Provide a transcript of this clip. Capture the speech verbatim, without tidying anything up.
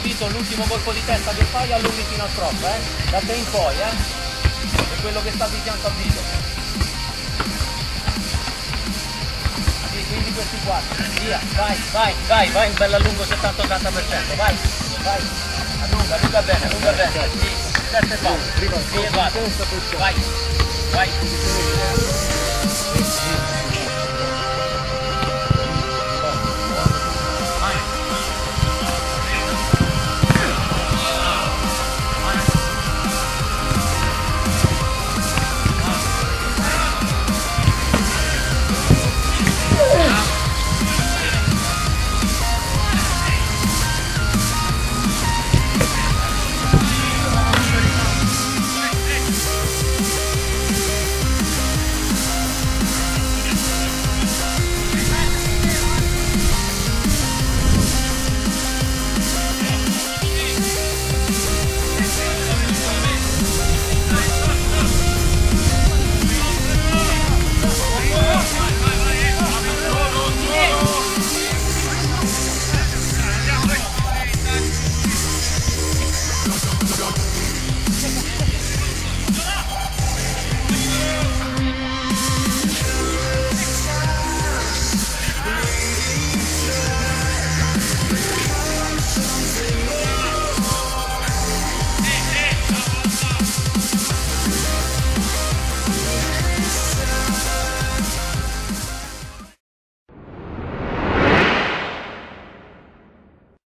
Vito, l'ultimo colpo di testa che fai allunghi fino al troppo, eh? Da te in poi, eh? È quello che sta di fianco a Vito. Sì, quindi questi quattro. Via, vai, vai, vai, vai un bel allungo settanta ottanta per cento, vai, vai. Allunga, allunga bene, allunga bene. Sì, sette e va. Sì, e va. Vai, vai.